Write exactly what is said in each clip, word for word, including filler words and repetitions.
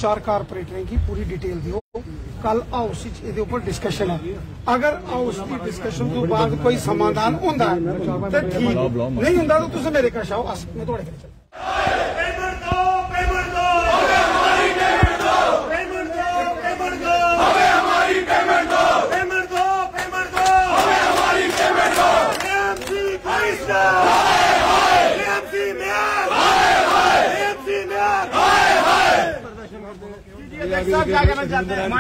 चार कारपोरेटरें की पूरी डिटेल दियो। कल हाउस ये ऊपर डिस्कशन है। अगर हाउस की डिस्कशन तो बाद कोई समाधान होंदा है तो ठीक, नहीं होंदा तो तुम मेरे कश आओ, मैं थोड़े कर चल क्या कहना चाहते हैं?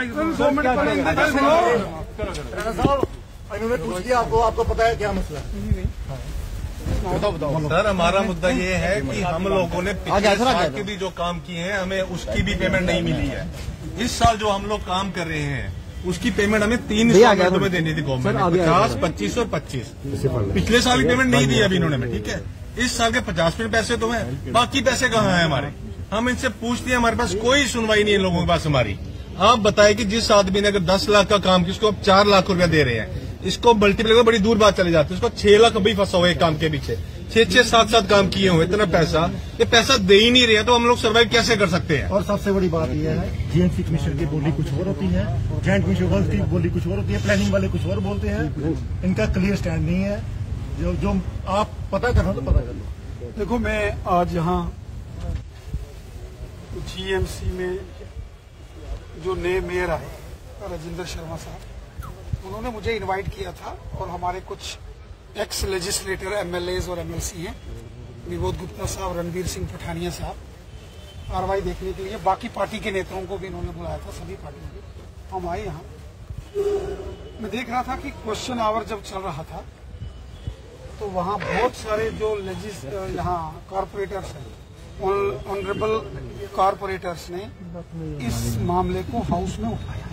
इन्होंने पूछ लिया आपको, आपको पता है क्या मसला है? बताओ बताओ सर। हमारा मुद्दा ये है कि हम लोगों ने पिछले साल के भी जो काम किए हैं हमें उसकी भी पेमेंट नहीं मिली है। इस साल जो हम लोग काम कर रहे हैं उसकी पेमेंट हमें तीन इंस्टॉलमेंटों में देनी थी गवर्नमेंट ने, पचास, पच्चीस और पच्चीस। पिछले साल की पेमेंट नहीं दी अभी इन्होंने, ठीक है। इस साल के पचास परसेंट पैसे तो हैं, बाकी पैसे कहाँ हैं हमारे? हम इनसे पूछते हैं, हमारे पास कोई सुनवाई नहीं है लोगों के पास हमारी। आप बताएं कि जिस आदमी ने अगर दस लाख का काम किया उसको अब चार लाख रुपया दे रहे हैं, इसको मल्टीप्लाई कर बड़ी दूर बात चले जाती है, उसको छह लाख अभी फंसा हुआ है काम के पीछे, छह छह सात सात काम किए हुए, इतना पैसा, ये पैसा दे ही नहीं रहे तो हम लोग सर्वाइव कैसे कर सकते हैं? और सबसे बड़ी बात यह है, जीएमसी कमिश्नर की बोली कुछ और होती है, जॉइंट कमिश्नर की बोली कुछ और होती है, प्लानिंग वाले कुछ और बोलते हैं, इनका क्लियर स्टैंड नहीं है। जो जो आप पता करना तो पता कर लो। देखो, मैं आज यहाँ जीएमसी में जो नए मेयर आए राजेंद्र शर्मा साहब, उन्होंने मुझे इनवाइट किया था और हमारे कुछ एक्स लेजिस्लेटर एमएलएज और एमएलसी हैं, विबोध गुप्ता साहब, रणबीर सिंह पठानिया साहब, कार्रवाई देखने के लिए। बाकी पार्टी के नेताओं को भी इन्होंने बुलाया था, सभी पार्टियों के। हम आए यहाँ, मैं देख रहा था कि क्वेश्चन आवर जब चल रहा था तो वहाँ बहुत सारे जो लेजिस यहाँ कॉरपोरेटर्स हैं, ऑनरेबल कॉरपोरेटर्स ने इस मामले को हाउस में उठाया।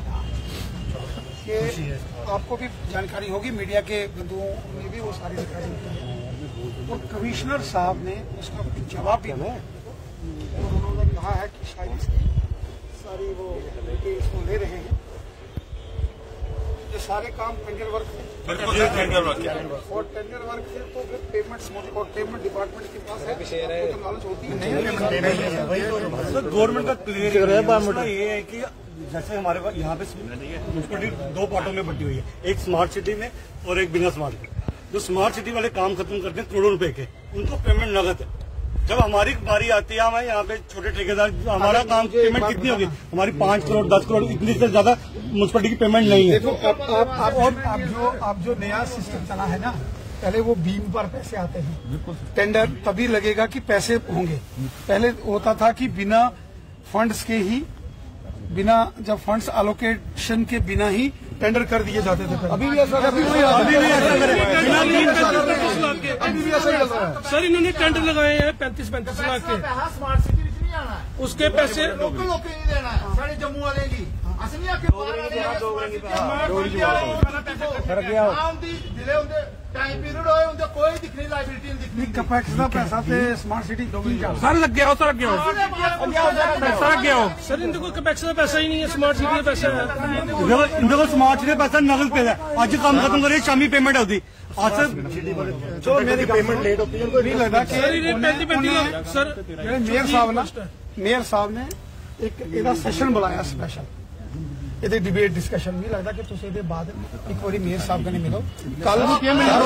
कि आपको भी जानकारी होगी, मीडिया के बंधुओं ने भी वो सारी जानकारी होती है। और कमिश्नर साहब ने उसका जवाब भी दिया और उन्होंने कहा है कि शायद इसकी सारी वो इसको ले रहे हैं। ये सारे काम टेंडर वर्क टेंडर वर्क और टेंडर वर्क से तो फिर पेमेंट और पेमेंट डिपार्टमेंट के पास है, तो नॉलेज होती है नहीं। सर, गवर्नमेंट का क्लियर ये है कि जैसे हमारे पास यहाँ पे म्यूनसिपलिटी दो पार्टों में बटी हुई है, एक स्मार्ट सिटी में और एक बिना स्मार्ट में। जो स्मार्ट सिटी वाले काम खत्म करते हैं करोड़ों रुपए के, उनको पेमेंट नगद है। जब हमारी बारी आती है, हमें यहाँ पे छोटे ठेकेदार, हमारा काम पेमेंट कितनी होगी हमारी? पांच करोड़ दस करोड़, इतनी से ज्यादा म्यूनसिपलिटी की पेमेंट नहीं है। देखो, अब आप आप आप जो आप जो नया सिस्टम चला है ना, पहले वो बीम पर पैसे आते हैं, टेंडर तभी लगेगा कि पैसे होंगे। पहले होता था कि बिना फंड्स के ही, बिना जब फंड्स एलोकेशन के बिना ही टेंडर कर दिए जाते थे। अभी भी ऐसा अभी भी ऐसा अभी भी ऐसा चल रहा है। सर, इन्होंने टेंडर लगाए हैं पैंतीस पैंतीस लाख के, स्मार्ट सिटी नहीं आना, उसके पैसे लोकल लोग नहीं देना है, सारे जम्मू वाले की असली आके जिले होंगे टाइम पीरियड होए उनका कोई दिखनी लाइबिलिटी नहीं दिखनी। कैपेक्स का पैसा से स्मार्ट सिटी सर लग गया हो, सर लग गया हो, सर लग गया हो। सर इनके कोई कैपेक्स का पैसा ही नहीं है, स्मार्ट सिटी का पैसा है। इनके को स्मार्ट सिटी पैसा नगद पे है। आज काम खत्म करिए, शामी पेमेंट होती। आज जो मेरी पेमेंट लेट होती है, उनको नहीं लगता कि सर मेयर साहब ना मेयर साहब ने एक ਇਹਦਾ ਸੈਸ਼ਨ ਬੁਲਾਇਆ ਸਪੈਸ਼ਲ, ਇਹਦੇ ਡਿਬੇਟ ਡਿਸਕਸ਼ਨ ਨਹੀਂ ਲੱਗਦਾ ਕਿ ਤੁਸੀਂ ਇਹਦੇ ਬਾਅਦ ਇੱਕ ਵਾਰੀ ਮੇयर ਸਾਹਿਬ ਕਨੇ ਮਿਲੋ। ਕੱਲ ਨੂੰ ਕੀ ਮਿਲਣਾ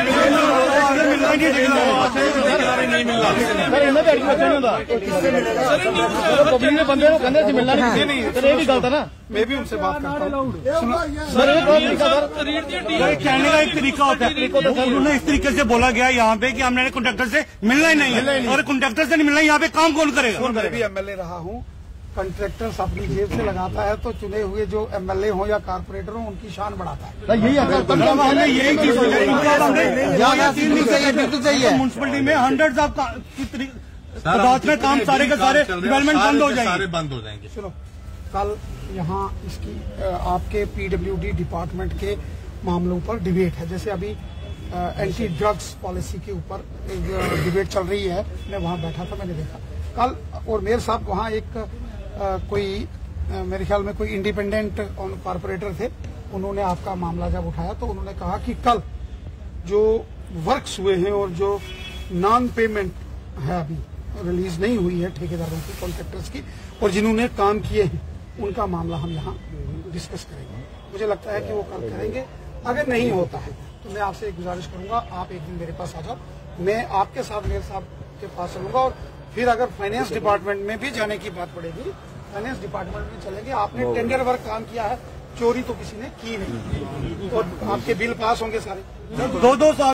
ਨਹੀਂ ਮਿਲਣਾ ਸਰ, ਇਹਨਾਂ ਦੇ ਐਡਮਿਸ਼ਨ ਨਹੀਂ ਹੁੰਦਾ ਸਰ, ਪਬਲਿਕ ਦੇ ਬੰਦੇ ਨੂੰ ਕਹਿੰਦੇ ਸੀ ਮਿਲਣਾ ਨਹੀਂ ਨਹੀਂ ਸਰ, ਇਹ ਵੀ ਗਲਤ है ना। मैं भी उनसे बात करता हूँ सर, ये कौन तरीका सर? कहने का एक तरीका होता है, उन्होंने इस तरीके से बोला गया यहाँ पे कि हमने कॉन्ट्रैक्टर से मिलना ही नहीं है, और कॉन्ट्रैक्टर से नहीं मिलना, यहाँ पे काम कौन करेगा? मैं भी एमएलए रहा हूँ, कॉन्ट्रैक्टर्स अपनी जेब से लगाता है तो चुने हुए जो एमएलए हो या कारपोरेटर हो उनकी शान बढ़ाता है। यही हमने यही चीज म्यूनसिपलिटी में हंड्रेड ऑफ में काम सारे के सारे डेवलपमेंट बंद हो जाएंगे बंद हो जाएंगे। चलो, कल यहाँ इसकी आपके पीडब्ल्यूडी डिपार्टमेंट के मामलों पर डिबेट है। जैसे अभी एंटी ड्रग्स पॉलिसी के ऊपर डिबेट चल रही है, मैं वहाँ बैठा था, मैंने देखा कल। और मेयर साहब वहाँ एक आ, कोई आ, मेरे ख्याल में कोई इंडिपेंडेंट कॉरपोरेटर थे, उन्होंने आपका मामला जब उठाया तो उन्होंने कहा कि कल जो वर्क्स हुए हैं और जो नॉन पेमेंट है अभी रिलीज नहीं हुई है ठेकेदारों की, कॉन्ट्रैक्टर्स की, और जिन्होंने काम किए हैं उनका मामला हम यहाँ डिस्कस करेंगे। मुझे लगता है कि वो कल करेंगे। अगर नहीं होता है तो मैं आपसे एक गुजारिश करूंगा, आप एक दिन मेरे पास आ जाओ, मैं आपके साथ मेयर साहब के पास चलूंगा, और फिर अगर फाइनेंस डिपार्टमेंट में भी जाने की बात पड़ेगी, फाइनेंस डिपार्टमेंट में चलेंगे। आपने टेंडर वर्क काम किया है, चोरी तो किसी ने की नहीं, और आपके बिल पास होंगे सारे। दो दो साल